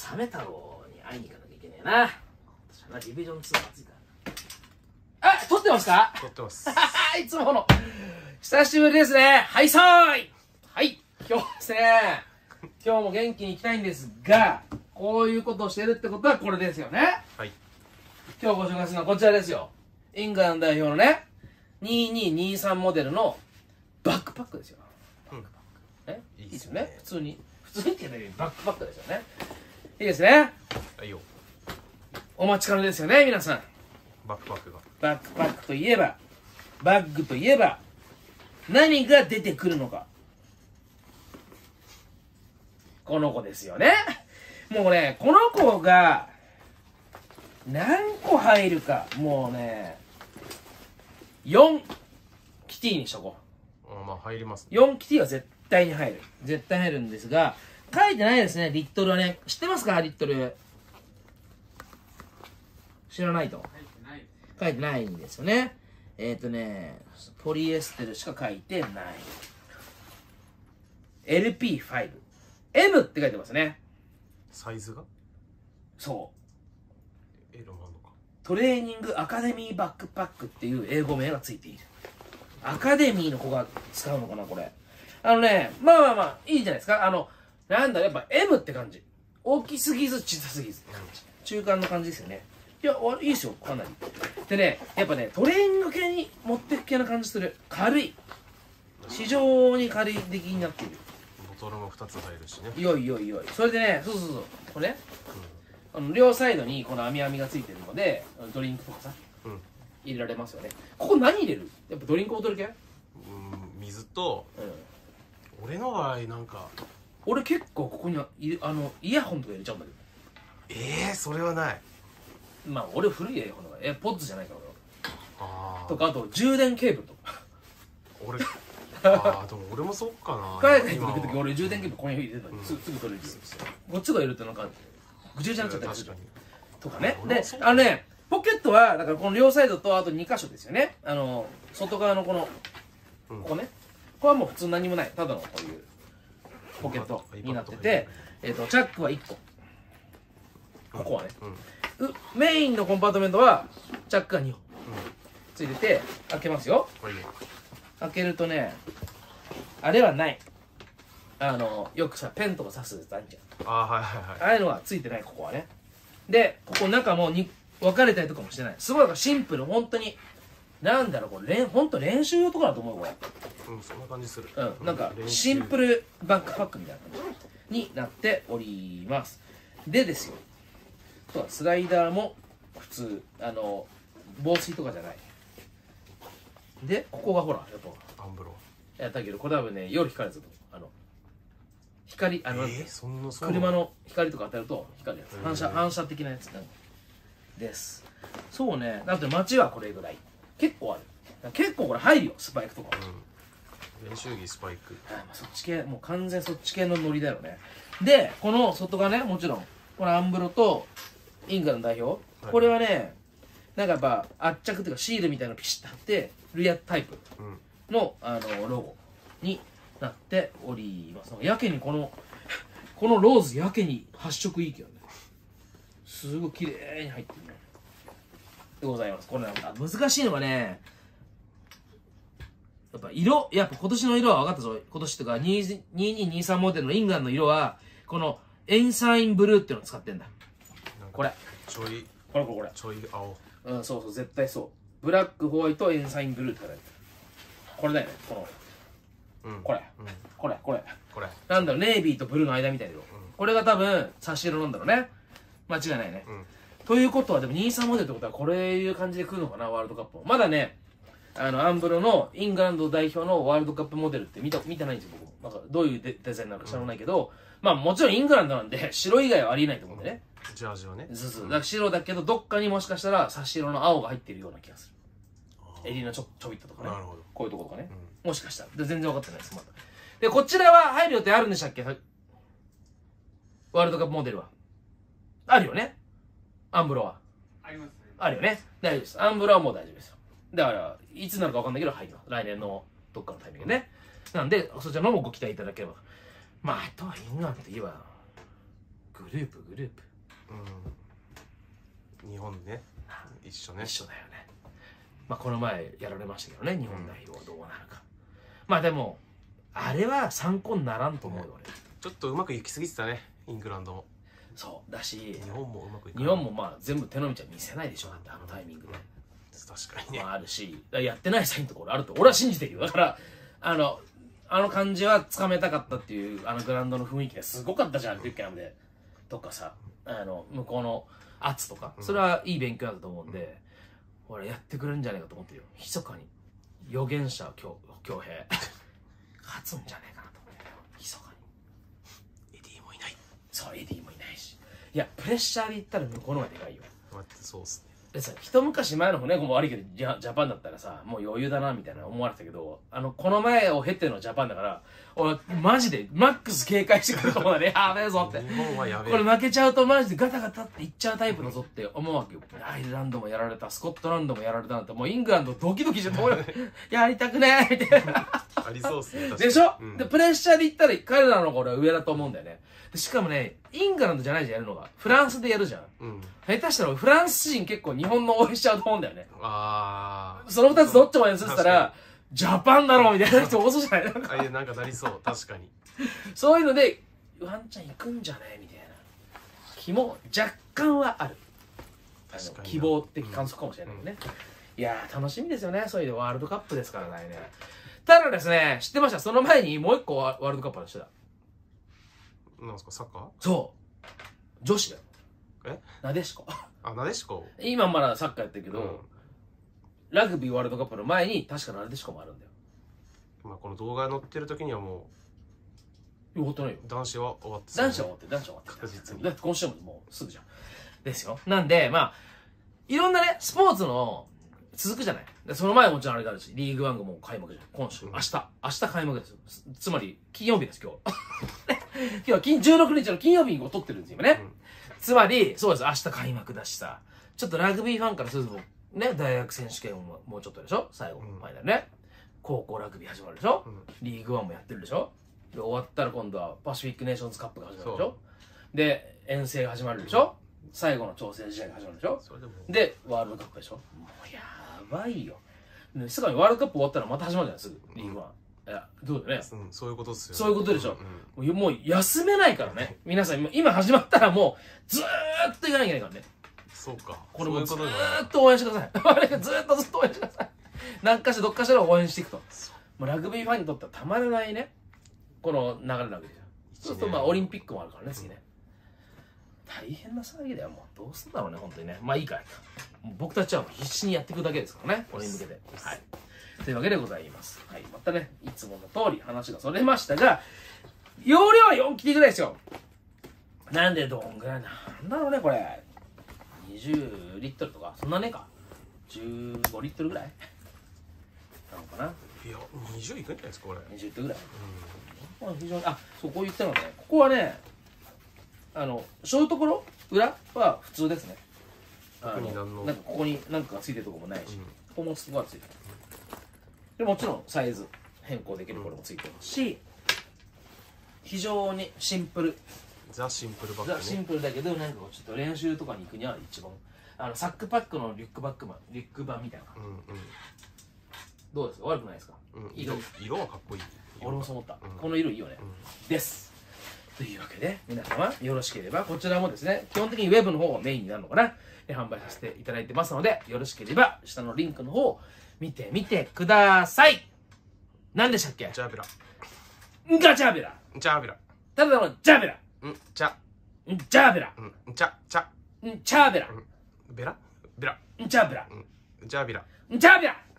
サメ太郎に会いに行かなきゃいけねえな。私はな、ディビジョン2暑いからな。あ、撮ってますか？ 撮ってます。 いつもの。久しぶりですね。はい、さーい。はい、今日ですね。今日も元気に行きたいんですが、こういうことをしてるってことはこれですよね。 はい。 今日ご紹介するのはこちらですよ。イングランド代表のね、2223モデルのバックパックですよ。バックパック。いいですよね。普通にって言うのバックパックですよね。いいですね。 はいよ。 お待ちかねですよね、皆さん。 バックパックが。 バックパックといえば、バッグといえば、何が出てくるのか。この子ですよね。もうね、この子が何個入るか、もうね、4キティにしとこう。 まあ入ります、 ね。4キティは絶対に入る。絶対入るんですが、書いてないですね、リットルはね。知ってますか、リットル。知らないと。書いてないんですよね。ポリエステルしか書いてない。LP5。M って書いてますね。 サイズがそう。 L もあるのか。 トレーニングアカデミーバックパックっていう英語名がついている。アカデミーの子が使うのかな、これ。まあいいじゃないですか。なんだ、やっぱ M って感じ。大きすぎず小さすぎずって感じ。中間の感じですよね。いや、いいですよ、かなり。でね、やっぱね、トレーニング系に持っていく系な感じする。軽い。非常に軽い出来になっている。 ボトルも2つ入るしね。 よいよいよい。それでね、そうこれね、両サイドにこの網がついてるので、ドリンクとかさ、入れられますよね。ここ何入れる？やっぱドリンクボトル系？ 水と、俺の場合なんか、 俺結構ここにイヤホンとか入れちゃうんだけど。 それはない。 まあ俺古いイヤホンだからポッズじゃないから俺は。 あとか、あと充電ケーブルとか。 俺でも俺もそっかな。 海外に行く時俺充電ケーブルここに入れてたのにすぐ取れる。こっちが入れるとなんかぐちゃぐちゃになっちゃったりするとかね。でポケットはだからこの両サイドとあと2箇所ですよね。外側のこのここね、これはもう普通何もない、ただのこういうポケットになってて、チャックは1個、ここはね、メインのコンパートメントはチャックが2本ついてて、開けますよ。開けるとね、あれはない。よくさペンとか刺すやつあるじゃん。ああいうのはついてない、ここはね。でここ中も分かれたりとかもしてない。すごいシンプル、本当になんだろう、これ本当練習用とかだと思う、これ。 そんな感じする。 なんかシンプルバックパックみたいな感じになっております。でですよ、スライダーも普通、防水とかじゃない。でここがほらやっぱアンブロやったけど、これ多分ね夜光るやつと光車の光とか当たると光るやつ、反射的なやつです。そうね。だって街はこれぐらい結構ある。結構これ入るよ、スパイクとか。 練習着スパイク。 そっち系、もう完全そっち系のノリだよね。でこの外側ね、もちろんこのアンブロとイングランド代表、これはねなんかやっぱ圧着っていうかシールみたいなのピシッと貼ってるやタイプのロゴになっております。やけにこのローズやけに発色いいけどね、すごい綺麗に入ってるねでございます。これなんか難しいのがね、やっぱ色、やっぱ今年の色は分かったぞ。今年とか2223モデルのイングランドの色はこのエンサインブルーっていうのを使ってんだ。これこれちょい青。 そう絶対そう。ブラックホワイトエンサインブルーって書いてある。これだよね、これなんだろう、ネイビーとブルーの間みたいな色。これが多分差し色なんだろうね、間違いないね。ということはでも23モデルってことはこれいう感じで来るのかな、ワールドカップも。まだねアンブロのイングランド代表のワールドカップモデルって見てないんですよ、僕。なんかどういうデザインなのか知らないけど、まあもちろんイングランドなんで白以外はありえないと思うんでね。 ジャージはね。 だから白だけどどっかにもしかしたら差し色の青が入ってるような気がする。襟のちょびっととかね、こういうところとかね、もしかしたら。で全然分かってないです、まだ。でこちらは入る予定あるんでしたっけ、ワールドカップモデルは。あるよね、アンブロは。ありますね。あるよね、大丈夫です。アンブロはもう大丈夫ですよ。だからいつなるか分かんないけど入ります、来年のどっかのタイミングでね。なんでそちらのもご期待いただければ。まああとはイングランドといえばグループ日本ね一緒ね。 一緒だよね。まあこの前やられましたけどね、日本代表はどうなるか。まあでもあれは参考にならんと思うよ俺。 ちょっとうまくいきすぎてたね、イングランドも。 そうだし、 日本もうまくいかない。 日本もまあ全部手の道は見せないでしょ、だってあのタイミングで。 確かにね。 まああるし、やってないサインところあると俺は信じてるよ。だからあの感じはつかめたかったっていう、あのグラウンドの雰囲気がすごかったじゃん、トゥッケナムでとかさ、向こうの圧とか、それはいい勉強だと思うんで、俺やってくれるんじゃないかと思ってるよ。密かに預言者恭平勝つんじゃねえかなと思ってるよ、密かに。 エディもいない。 そう、エディもいないし、いやプレッシャーで言ったら向こうの方がでかいよ。 待って、そうっすね。 でさ、一昔前の船も悪いけどジャパンだったらさ、もう余裕だなみたいな思われたけど、この前を経てのジャパンだから、俺マジでマックス警戒してくると思うんだね。やべえぞって、 日本はやべえ、 これ負けちゃうとマジでガタガタっていっちゃうタイプだぞって思うわけよ。アイルランドもやられた、スコットランドもやられたなんて、もうイングランドドキドキしててやりたくねえみたいなありそうっすね。 でしょ、 うん、 でプレッシャーで言ったら彼らの方が俺は上だと思うんだよね。でしかもね、イングランドじゃないじゃんやるのが、フランスでやるじゃん。下手したらフランス人結構日本の応援しちゃうと思うんだよね。その2つどっちも応援するったらジャパンだろうみたいな人多そうじゃない？ なんかなりそう、確かに。 そういうのでワンチャン行くんじゃないみたいな気も若干はある。希望的観測かもしれないけどね。いやー楽しみですよね。そういうワールドカップですから来年。ただですね、知ってました？その前にもう一個ワールドカップの人だ。 なんですか、サッカー？ そう、女子だよ。なでしこ。 なでしこ。 今まだサッカーやってるけど、ラグビーワールドカップの前に確かなでしこもあるんだよ。 まあこの動画載ってる時にはもう終わってないよ。 男子は終わって、 男子は終わってだって今週ももうすぐじゃんですよ。なんでまあいろんなねスポーツの続くじゃない。でその前もちろんあれがあるし、リーグワンがもう開幕じゃん。今週、明日開幕ですよ。つまり金曜日です今日今日は16日の金曜日に撮ってるんですよ今ね、つまりそうです、明日開幕だしさ、ちょっとラグビーファンからするとね、大学選手権ももうちょっとでしょ、最後の前だね、高校ラグビー始まるでしょ、リーグワンもやってるでしょ、で終わったら今度はパシフィックネーションズカップが始まるでしょ、で遠征が始まるでしょ、最後の調整試合が始まるでしょ、でワールドカップでしょ。もうやばいよ。すぐにワールドカップ終わったらまた始まるじゃない、すぐリーグワン。いやどうだよね、 そういうことっすよ。 そういうことでしょ。もう休めないからね皆さん。今始まったらもうずーっと行かなきゃいけないからね。 そうか、 これもずーっと応援してくださいずーっと応援してください。何かしらどっかしら応援していくと、もうラグビーファンにとってはたまらないねこの流れなわけでしょ。そうするとまあオリンピックもあるからね次ね。大変な騒ぎだよ。もうどうすんだろうね本当にね。まあいいから、僕たちは必死にやっていくだけですからね、これに向けて。はい、というわけでございます。はい、またねいつもの通り話がそれましたが、容量は4切りぐらいですよ。なんでどんぐらいなんだろうねこれ、20リットルとかそんなねえか、15リットルぐらいなのかな。 いや20いくんじゃないですかこれ。 20リットルぐらい。非常にそうこう言ったのね、ここはねそういうところ裏は普通ですね。なんかここに何かがついてるところもないし、ここもついてる。でもちろんサイズ変更できるこれもついてるし、非常にシンプル、 ザ・シンプルバッグね。 ザ・シンプルだけど、なんかちょっと練習とかに行くには一番サックパックのリュック版みたいな。どうですか、悪くないですか。 色はかっこいい。 俺もそう思った、この色いいよね、です。というわけで皆様よろしければこちらもですね、基本的にウェブの方がメインになるのかな、販売させていただいてますので、よろしければ下のリンクの方を見てみてください。何でしたっけ？ ジャビラ。 ガチャベラ。 ジャビラ。 ただのジャベラ。 ジャベラ。 チャベラ。 ベラベラジャベラ。 ジャビラ。 ジャベラ。